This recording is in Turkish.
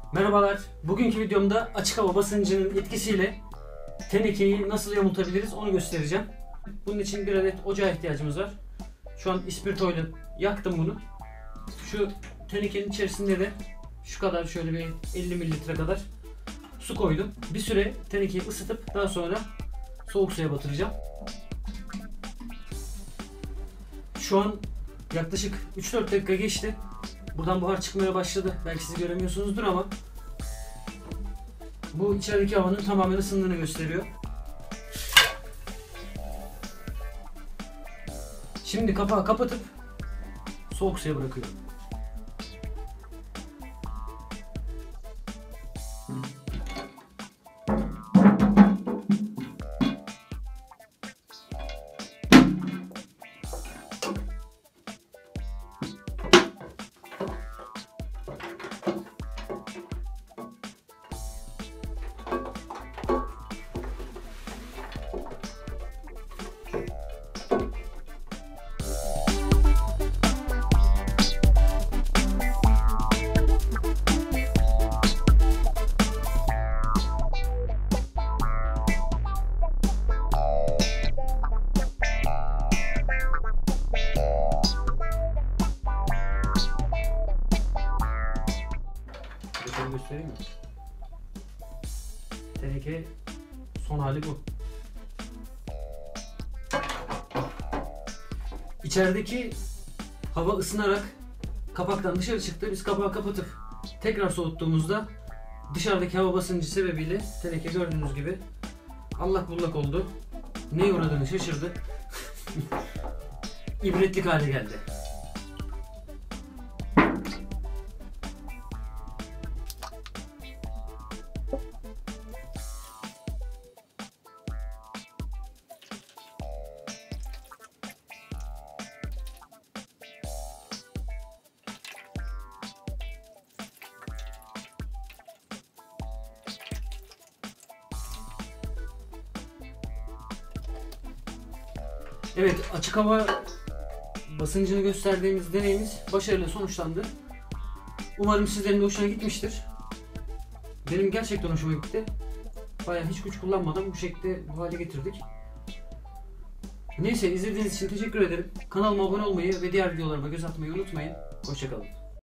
Merhabalar. Bugünkü videomda açık hava basıncının etkisiyle tenekeyi nasıl yamultabiliriz onu göstereceğim. Bunun için bir adet ocağa ihtiyacımız var. Şu an ispirtoyla yaktım bunu. Şu tenekenin içerisinde de şu kadar, şöyle bir 50 mililitre kadar su koydum. Bir süre tenekeyi ısıtıp daha sonra soğuk suya batıracağım. Şu an yaklaşık 3-4 dakika geçti. Buradan buhar çıkmaya başladı. Belki siz göremiyorsunuzdur ama bu içerideki havanın tamamen ısındığını gösteriyor. Şimdi kapağı kapatıp soğuk suya bırakıyorum. Göstereyim mi? Teneke son hali bu. İçerideki hava ısınarak kapaktan dışarı çıktı. Biz kapağı kapatıp tekrar soğuttuğumuzda dışarıdaki hava basıncı sebebiyle teneke gördüğünüz gibi allak bullak oldu. Neye uğradığını şaşırdı. İbretlik hale geldi. Evet, açık hava basıncını gösterdiğimiz deneyimiz başarıyla sonuçlandı. Umarım sizlerin de hoşuna gitmiştir. Benim gerçekten hoşuma gitti. Bayağı hiç güç kullanmadan bu şekilde bu hale getirdik. Neyse, izlediğiniz için teşekkür ederim. Kanalıma abone olmayı ve diğer videolarıma göz atmayı unutmayın. Hoşça kalın.